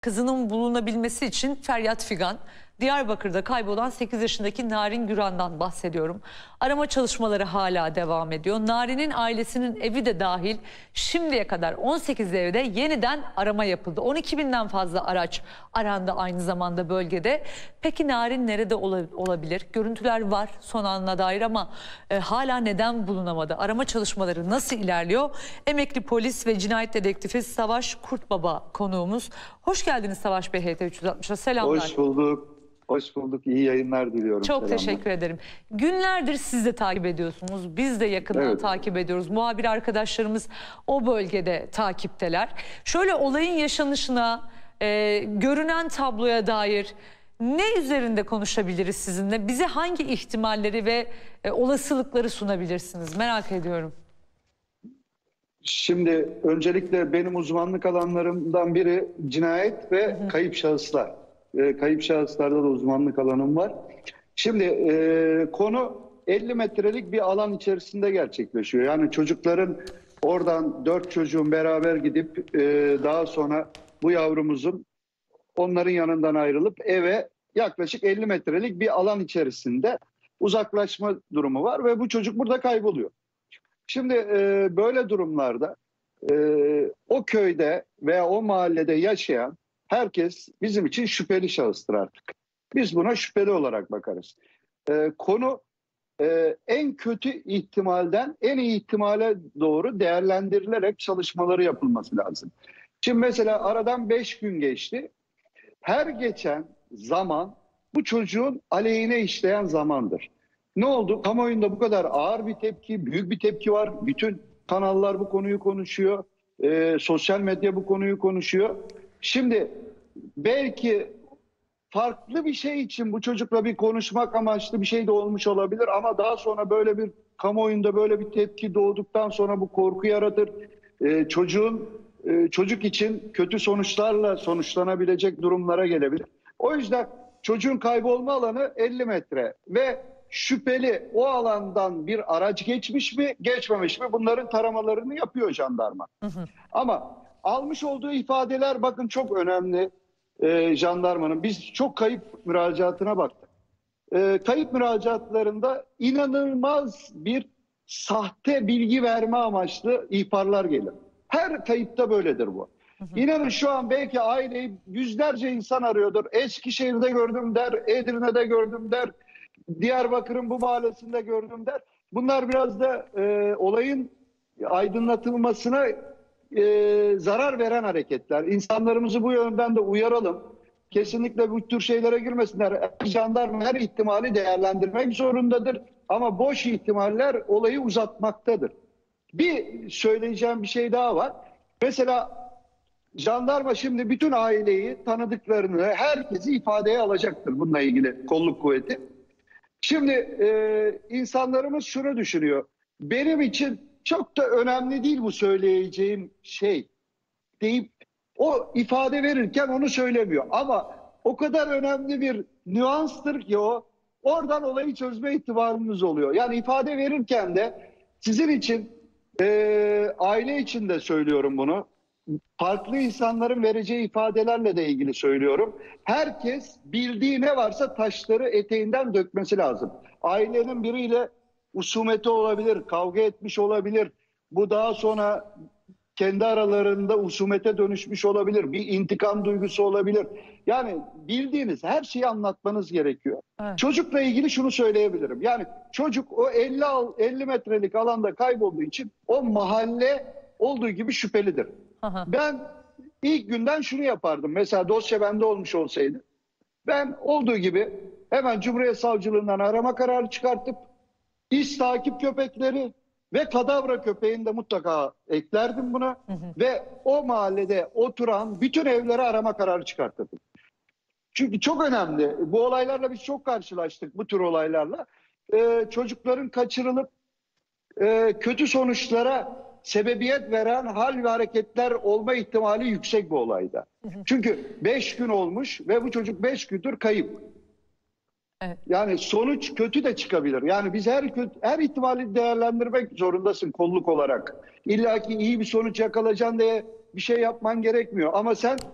kızının bulunabilmesi için feryat figan. Diyarbakır'da kaybolan 8 yaşındaki Narin Güran'dan bahsediyorum. Arama çalışmaları hala devam ediyor. Narin'in ailesinin evi de dahil şimdiye kadar 18 evde yeniden arama yapıldı. 12.000'den fazla araç arandı aynı zamanda bölgede. Peki Narin nerede olabilir? Görüntüler var son anına dair ama hala neden bulunamadı? Arama çalışmaları nasıl ilerliyor? Emekli polis ve cinayet dedektifi Savaş Kurtbaba konuğumuz. Hoş geldiniz Savaş Bey, HT 360'a selamlar. Hoş bulduk. Hoş bulduk. İyi yayınlar diliyorum. Çok selamlar. teşekkür ederim. Günlerdir siz de takip ediyorsunuz. Biz de yakından takip ediyoruz. Muhabir arkadaşlarımız o bölgede takipteler. Şöyle olayın yaşanışına, görünen tabloya dair ne üzerinde konuşabiliriz sizinle? Bize hangi ihtimalleri ve olasılıkları sunabilirsiniz? Merak ediyorum. Şimdi öncelikle benim uzmanlık alanlarımdan biri cinayet ve kayıp şahıslar. Kayıp şahıslarda da uzmanlık alanım var. Şimdi konu 50 metrelik bir alan içerisinde gerçekleşiyor. Yani çocukların oradan 4 çocuğun beraber gidip daha sonra bu yavrumuzun onların yanından ayrılıp eve yaklaşık 50 metrelik bir alan içerisinde uzaklaşma durumu var ve bu çocuk burada kayboluyor. Şimdi böyle durumlarda o köyde veya o mahallede yaşayan herkes bizim için şüpheli şahıstır artık. Biz buna şüpheli olarak bakarız. Konu en kötü ihtimalden en iyi ihtimale doğru değerlendirilerek çalışmaları yapılması lazım. Şimdi mesela aradan 5 gün geçti. Her geçen zaman bu çocuğun aleyhine işleyen zamandır. Ne oldu? Kamuoyunda bu kadar ağır bir tepki, büyük bir tepki var. Bütün kanallar bu konuyu konuşuyor. Sosyal medya bu konuyu konuşuyor. Şimdi belki farklı bir şey için bu çocukla bir konuşmak amaçlı bir şey de olmuş olabilir. Ama daha sonra böyle bir kamuoyunda böyle bir tepki doğduktan sonra bu korku yaratır. Çocuk için kötü sonuçlarla sonuçlanabilecek durumlara gelebilir. O yüzden çocuğun kaybolma alanı 50 metre ve şüpheli o alandan bir araç geçmiş mi geçmemiş mi bunların taramalarını yapıyor jandarma. Ama almış olduğu ifadeler bakın çok önemli jandarmanın. Biz çok kayıp müracaatına baktık. Kayıp müracaatlarında inanılmaz bir sahte bilgi verme amaçlı ihbarlar gelir. Her kayıpta böyledir bu. İnanın şu an belki aileyi yüzlerce insan arıyordur. Eskişehir'de gördüm der, Edirne'de gördüm der, Diyarbakır'ın bu mahallesinde gördüm der. Bunlar biraz da olayın aydınlatılmasına zarar veren hareketler. İnsanlarımızı bu yönden de uyaralım. Kesinlikle bu tür şeylere girmesinler. Jandarma her ihtimali değerlendirmek zorundadır. Ama boş ihtimaller olayı uzatmaktadır. Bir söyleyeceğim bir şey daha var. Mesela jandarma şimdi bütün aileyi, tanıdıklarını, herkesi ifadeye alacaktır bununla ilgili kolluk kuvveti. Şimdi insanlarımız şunu düşünüyor. Benim için çok da önemli değil bu söyleyeceğim şey deyip o ifade verirken onu söylemiyor. Ama o kadar önemli bir nüanstır ki o, oradan olayı çözme ihtimaliniz oluyor. Yani ifade verirken de sizin için, aile için de söylüyorum bunu. Farklı insanların vereceği ifadelerle de ilgili söylüyorum. Herkes bildiği ne varsa taşları eteğinden dökmesi lazım. Ailenin biriyle husumeti olabilir, kavga etmiş olabilir. Bu daha sonra kendi aralarında husumete dönüşmüş olabilir. Bir intikam duygusu olabilir. Yani bildiğiniz her şeyi anlatmanız gerekiyor. Evet. Çocukla ilgili şunu söyleyebilirim. Yani çocuk o 50 metrelik alanda kaybolduğu için o mahalle olduğu gibi şüphelidir. Aha. Ben ilk günden şunu yapardım. Mesela dosya bende olmuş olsaydı. Ben olduğu gibi hemen Cumhuriyet Savcılığından arama kararı çıkartıp iz takip köpekleri ve kadavra köpeğini de mutlaka eklerdim buna. Ve o mahallede oturan bütün evlere arama kararı çıkartırdım. Çünkü çok önemli. Bu olaylarla biz çok karşılaştık, bu tür olaylarla. Çocukların kaçırılıp kötü sonuçlara sebebiyet veren hal ve hareketler olma ihtimali yüksek bu olayda. Çünkü 5 gün olmuş ve bu çocuk 5 gündür kayıp. Evet. Yani sonuç kötü de çıkabilir. Yani biz her ihtimali değerlendirmek zorundasın kolluk olarak. İlla ki iyi bir sonuç yakalayacaksın diye bir şey yapman gerekmiyor. Ama sen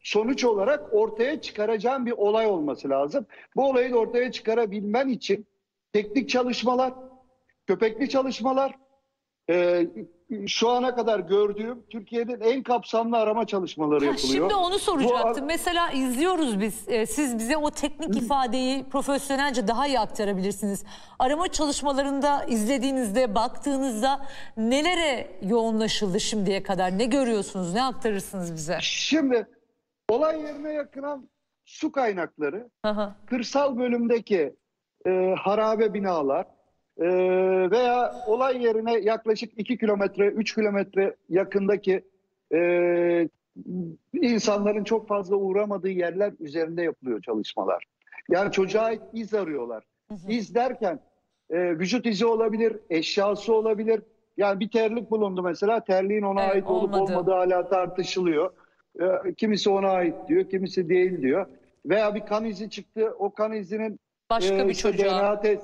sonuç olarak ortaya çıkaracağın bir olay olması lazım. Bu olayı da ortaya çıkarabilmen için teknik çalışmalar, köpekli çalışmalar, şu ana kadar gördüğüm Türkiye'nin en kapsamlı arama çalışmaları yapılıyor. Şimdi onu soracaktım. Bu, Mesela izliyoruz biz. Siz bize o teknik ifadeyi profesyonelce daha iyi aktarabilirsiniz. Arama çalışmalarında izlediğinizde, baktığınızda nelere yoğunlaşıldı şimdiye kadar? Ne görüyorsunuz? Ne aktarırsınız bize? şimdi olay yerine yakınan su kaynakları, Aha. kırsal bölümdeki harabe binalar veya olay yerine yaklaşık 2 kilometre, 3 kilometre yakındaki insanların çok fazla uğramadığı yerler üzerinde yapılıyor çalışmalar. Yani çocuğa ait iz arıyorlar. İz derken vücut izi olabilir, eşyası olabilir. Yani bir terlik bulundu mesela, terliğin ona Evet, ait olup olmadı. olmadığı hala tartışılıyor. Kimisi ona ait diyor, kimisi değil diyor. Veya bir kan izi çıktı, o kan izinin Başka bir işte çocuğa. DNA test,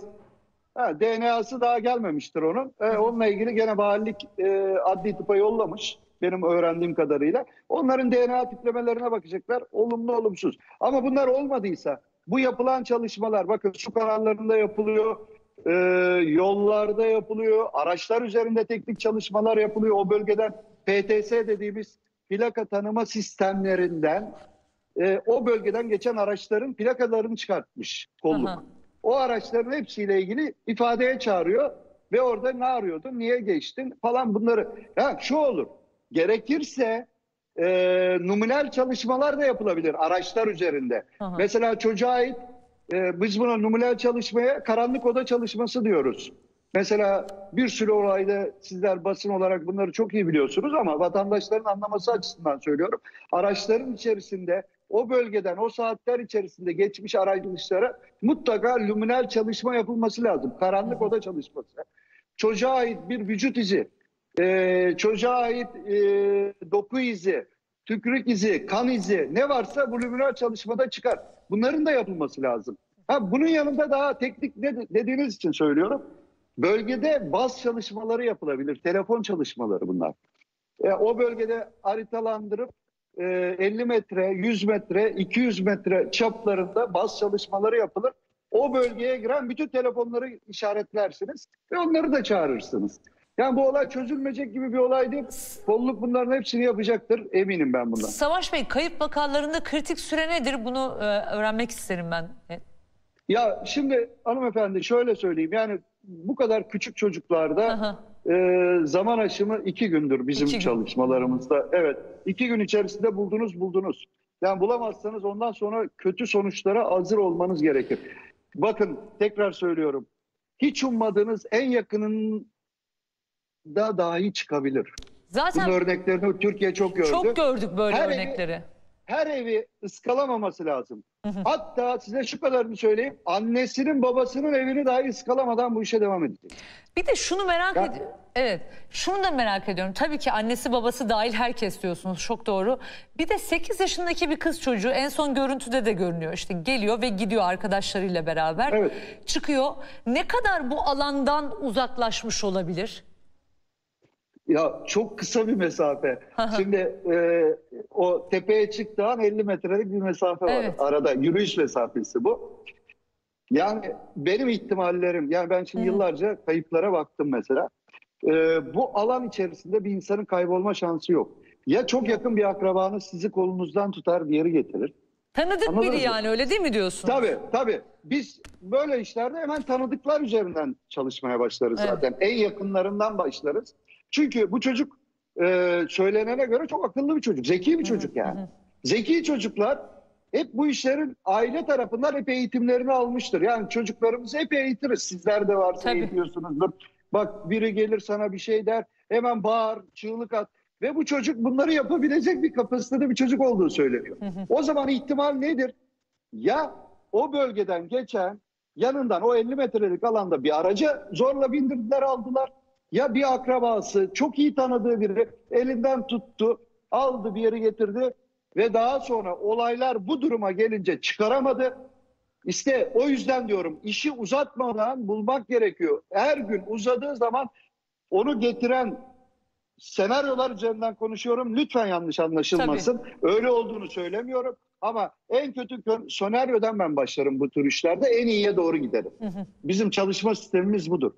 DNA'sı daha gelmemiştir onun. Onunla ilgili gene valilik adli tıpa yollamış benim öğrendiğim kadarıyla. Onların DNA tiplemelerine bakacaklar. Olumlu olumsuz. Ama bunlar olmadıysa bu yapılan çalışmalar, bakın su kanallarında yapılıyor, yollarda yapılıyor, araçlar üzerinde teknik çalışmalar yapılıyor. O bölgeden PTS dediğimiz plaka tanıma sistemlerinden o bölgeden geçen araçların plakalarını çıkartmış kolluk. Aha. O araçların hepsiyle ilgili ifadeye çağırıyor ve orada ne arıyordun, niye geçtin falan bunları. Ya şu olur, gerekirse numunel çalışmalar da yapılabilir araçlar üzerinde. Aha. Mesela çocuğa ait biz buna numunel çalışmaya karanlık oda çalışması diyoruz. Mesela bir sürü olayda sizler basın olarak bunları çok iyi biliyorsunuz ama vatandaşların anlaması açısından söylüyorum. Araçların içerisinde o bölgeden o saatler içerisinde geçmiş araçlara mutlaka luminal çalışma yapılması lazım. Karanlık oda çalışması. Çocuğa ait bir vücut izi, çocuğa ait doku izi, tükürük izi, kan izi ne varsa bu luminal çalışmada çıkar. Bunların da yapılması lazım. Bunun yanında daha teknik dediğiniz için söylüyorum. Bölgede baz çalışmaları yapılabilir. Telefon çalışmaları bunlar. O bölgede haritalandırıp 50 metre, 100 metre, 200 metre çaplarında baz çalışmaları yapılır. O bölgeye giren bütün telefonları işaretlersiniz ve onları da çağırırsınız. Yani bu olay çözülmeyecek gibi bir olay değil. Kolluk bunların hepsini yapacaktır. Eminim ben bundan. Savaş Bey, kayıp vakalarında kritik süre nedir? Bunu öğrenmek isterim ben. Ya şimdi hanımefendi şöyle söyleyeyim. Yani bu kadar küçük çocuklarda Aha. zaman aşımı 2 gündür bizim 2 gün. çalışmalarımızda. Evet, 2 gün içerisinde buldunuz. Yani bulamazsanız ondan sonra kötü sonuçlara hazır olmanız gerekir. Bakın tekrar söylüyorum. Hiç ummadığınız en yakınında dahi çıkabilir. Zaten Bunun örneklerini Türkiye çok gördü. çok gördük böyle Her örnekleri. Her evi ıskalamaması lazım. Hatta size şu kadarını söyleyeyim. Annesinin babasının evini dahi ıskalamadan bu işe devam edecek. Bir de şunu merak ediyorum. Evet, şunu da merak ediyorum. Tabii ki annesi babası dahil herkes diyorsunuz. Çok doğru. Bir de 8 yaşındaki bir kız çocuğu en son görüntüde de görünüyor. İşte geliyor ve gidiyor arkadaşlarıyla beraber. Evet. Çıkıyor. Ne kadar bu alandan uzaklaşmış olabilir? Ya çok kısa bir mesafe. Şimdi o tepeye çıktığı an 50 metrelik bir mesafe var. Evet. Arada yürüyüş mesafesi bu. Yani benim ihtimallerim, yani ben şimdi yıllarca kayıplara baktım mesela. Bu alan içerisinde bir insanın kaybolma şansı yok. Ya çok yakın bir akrabanız sizi kolunuzdan tutar bir yere getirir. Tanıdık Anladınız biri mı? yani, öyle değil mi diyorsun? Tabii. Biz böyle işlerde hemen tanıdıklar üzerinden çalışmaya başlarız Evet. zaten. En yakınlarından başlarız. Çünkü bu çocuk söylenene göre çok akıllı bir çocuk. Zeki bir çocuk yani. Zeki çocuklar hep bu işlerin aile tarafından hep eğitimlerini almıştır. Yani çocuklarımızı hep eğitiriz. Sizler de varsa Tabii. eğitiyorsunuzdur. Bak biri gelir sana bir şey der. Hemen bağır, çığlık at. Ve bu çocuk bunları yapabilecek bir kapasitede bir çocuk olduğu söyleniyor. O zaman ihtimal nedir? Ya o bölgeden geçen yanından o 50 metrelik alanda bir araca zorla bindirdiler aldılar. Ya bir akrabası çok iyi tanıdığı biri elinden tuttu, aldı bir yere getirdi ve daha sonra olaylar bu duruma gelince çıkaramadı. İşte o yüzden diyorum işi uzatmadan bulmak gerekiyor. Her gün uzadığı zaman onu getiren senaryolar üzerinden konuşuyorum. Lütfen yanlış anlaşılmasın. Öyle olduğunu söylemiyorum. Ama en kötü senaryodan ben başlarım bu tür işlerde. En iyiye doğru giderim. Bizim çalışma sistemimiz budur.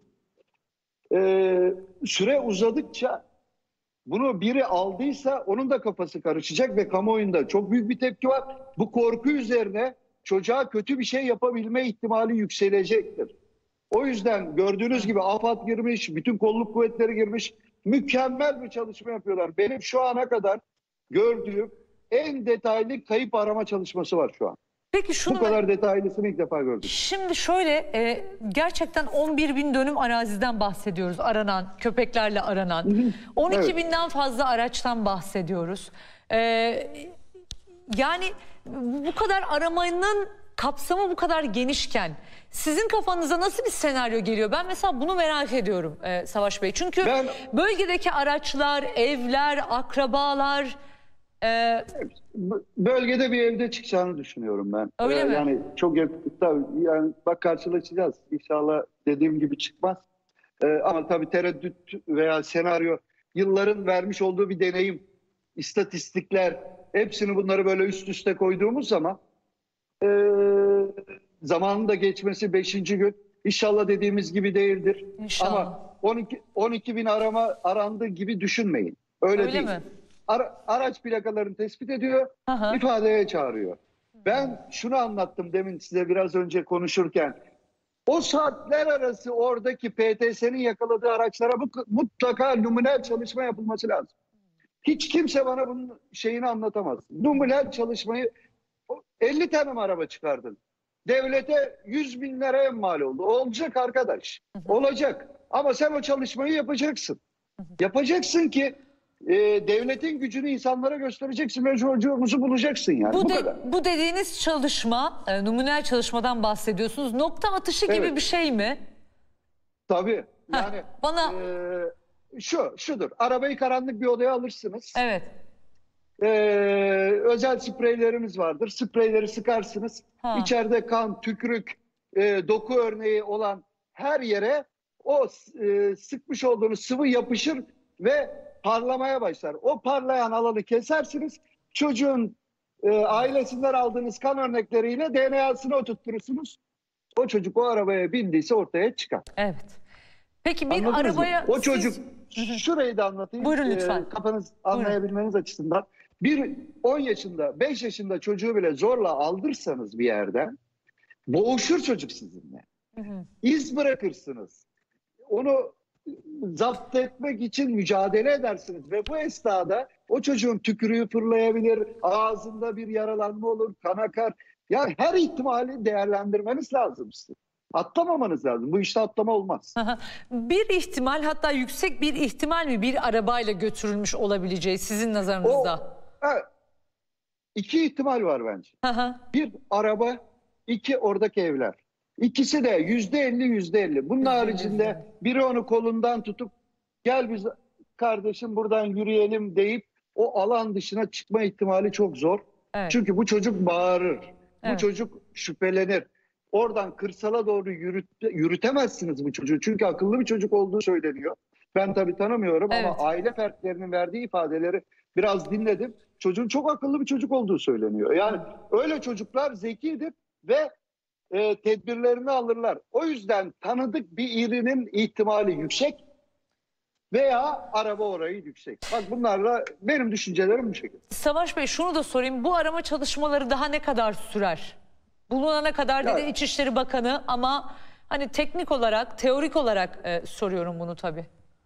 Süre uzadıkça bunu biri aldıysa onun da kafası karışacak ve kamuoyunda çok büyük bir tepki var. Bu korku üzerine çocuğa kötü bir şey yapabilme ihtimali yükselecektir. O yüzden gördüğünüz gibi AFAD girmiş, bütün kolluk kuvvetleri girmiş. Mükemmel bir çalışma yapıyorlar. Benim şu ana kadar gördüğüm en detaylı kayıp arama çalışması var şu an. Peki şunu Bu kadar detaylısını ilk defa gördüm. Şimdi şöyle gerçekten 11 bin dönüm araziden bahsediyoruz, aranan, köpeklerle aranan. 12 binden fazla araçtan bahsediyoruz. Yani bu kadar aramanın kapsamı bu kadar genişken sizin kafanıza nasıl bir senaryo geliyor? Ben mesela bunu merak ediyorum Savaş Bey. Çünkü bölgedeki araçlar, evler, akrabalar... Bölgede bir evde çıkacağını düşünüyorum ben. Öyle mi? Yani çok tabii, yani bak karşılaşacağız. İnşallah dediğim gibi çıkmaz. Ama tabii tereddüt veya senaryo yılların vermiş olduğu bir deneyim, istatistikler, hepsini bunları böyle üst üste koyduğumuz zaman zamanın da geçmesi 5. gün. İnşallah dediğimiz gibi değildir. İnşallah. Ama 12 bin arama arandığı gibi düşünmeyin. Öyle değil. Mi? Araç plakalarını tespit ediyor, ifadeye çağırıyor. Ben şunu anlattım demin size biraz önce konuşurken. O saatler arası oradaki PTS'nin yakaladığı araçlara mutlaka numunel çalışma yapılması lazım. Hiç kimse bana bunun şeyini anlatamaz. Numunel çalışmayı 50 tane mi araba çıkardın? Devlete 100 bin liraya mal oldu. Olacak arkadaş. Olacak. Ama sen o çalışmayı yapacaksın. Yapacaksın ki devletin gücünü insanlara göstereceksin ve çocuğumuzu bulacaksın yani. Bu kadar. Bu dediğiniz çalışma, numunel çalışmadan bahsediyorsunuz. Nokta atışı gibi bir şey mi? Tabii. Yani bana şudur. Arabayı karanlık bir odaya alırsınız. Evet. Özel spreylerimiz vardır. Spreyleri sıkarsınız. İçeride kan, tükürük, doku örneği olan her yere o sıkmış olduğunuz sıvı yapışır ve parlamaya başlar. O parlayan alanı kesersiniz. Çocuğun ailesinden aldığınız kan örnekleriyle DNA'sını oturturursunuz. O çocuk o arabaya bindiyse ortaya çıkar. Evet. Peki bir Anladınız arabaya... mı? O çocuk, şurayı da anlatayım. Buyurun lütfen. Kafanız anlayabilmeniz açısından. 10 yaşında, 5 yaşında çocuğu bile zorla aldırsanız bir yerden boğuşur çocuk sizinle. İz bırakırsınız. Onu zapt etmek için mücadele edersiniz ve bu esnada o çocuğun tükürüğü fırlayabilir, ağzında bir yaralanma olur, kan akar. Yani her ihtimali değerlendirmeniz lazım size. Atlamamanız lazım. Bu işte atlama olmaz. Bir ihtimal, hatta yüksek bir ihtimal mi bir arabayla götürülmüş olabileceği sizin nazarınızda? İki ihtimal var bence. Bir araba, iki oradaki evler. İkisi de %50. Bunun haricinde biri onu kolundan tutup gel biz kardeşim buradan yürüyelim deyip o alan dışına çıkma ihtimali çok zor. Evet. Çünkü bu çocuk bağırır. Evet. Bu çocuk şüphelenir. Oradan kırsala doğru yürütemezsiniz bu çocuğu. Çünkü akıllı bir çocuk olduğu söyleniyor. Ben tabii tanımıyorum ama aile fertlerinin verdiği ifadeleri biraz dinledim. Çocuğun çok akıllı bir çocuk olduğu söyleniyor. Yani öyle çocuklar zekidir ve tedbirlerini alırlar. O yüzden tanıdık bir irinin ihtimali yüksek veya araba orayı yüksek. Bak bunlarla benim düşüncelerim bu şekilde. Savaş Bey şunu da sorayım. Bu arama çalışmaları daha ne kadar sürer? Bulunana kadar dedi İçişleri Bakanı ama hani teknik olarak, teorik olarak soruyorum bunu tabii.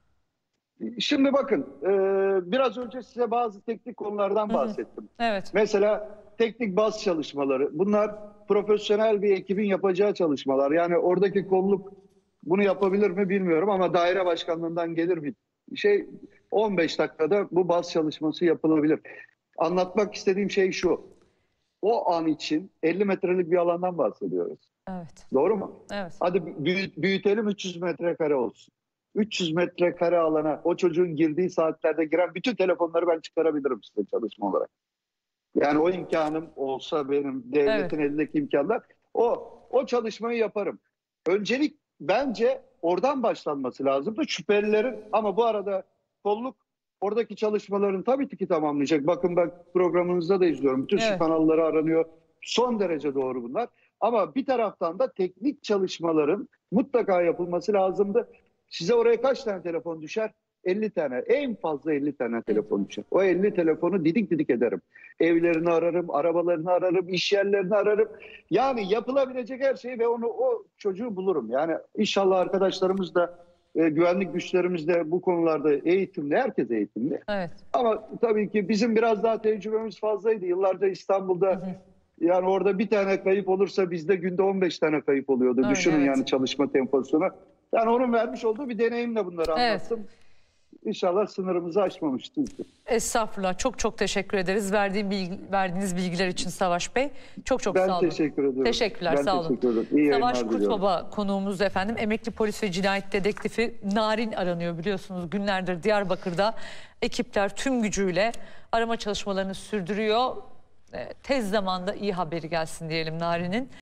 Şimdi bakın biraz önce size bazı teknik konulardan bahsettim. Evet. Mesela teknik baz çalışmaları. Bunlar profesyonel bir ekibin yapacağı çalışmalar. Yani oradaki kolluk bunu yapabilir mi bilmiyorum ama daire başkanlığından gelir bir şey 15 dakikada bu baz çalışması yapılabilir. Anlatmak istediğim şey şu. O an için 50 metrelik bir alandan bahsediyoruz. Evet. Doğru mu? Evet. Hadi büyütelim 300 metrekare olsun. 300 metrekare alana o çocuğun girdiği saatlerde giren bütün telefonları ben çıkarabilirim size çalışma olarak. Yani o imkanım olsa benim devletin elindeki imkanlar o çalışmayı yaparım. Öncelik bence oradan başlanması lazımdı. Şüphelilerin ama bu arada kolluk Oradaki çalışmaların tabii ki tamamlayacak. Bakın ben programınızda da izliyorum. Bütün su kanalları aranıyor. Son derece doğru bunlar. Ama bir taraftan da teknik çalışmaların mutlaka yapılması lazımdı. Size oraya kaç tane telefon düşer? 50 tane. En fazla 50 tane telefon düşer. O 50 telefonu didik didik ederim. Evlerini ararım, arabalarını ararım, iş yerlerini ararım. Yani yapılabilecek her şeyi ve o çocuğu bulurum. Yani inşallah arkadaşlarımız da güvenlik güçlerimiz de bu konularda eğitimli, herkes eğitimli. Evet. Ama tabii ki bizim biraz daha tecrübemiz fazlaydı. Yıllarca İstanbul'da yani orada bir tane kayıp olursa bizde günde 15 tane kayıp oluyordu. Öyle, düşünün evet. yani çalışma temposunu. Yani onun vermiş olduğu bir deneyimle bunları anlattım. İnşallah sınırımızı aşmamışızdır. Estağfurullah. Çok çok teşekkür ederiz. Verdiğiniz bilgiler için Savaş Bey. Çok çok sağ olun. Ben teşekkür ederim. Teşekkürler, Ben sağ olun. teşekkür ederim. İyi Savaş yayınlar diliyorum. Kurtbaba konuğumuz efendim. Emekli polis ve cinayet dedektifi Narin aranıyor biliyorsunuz. Günlerdir Diyarbakır'da ekipler tüm gücüyle arama çalışmalarını sürdürüyor. Tez zamanda iyi haberi gelsin diyelim Narin'in.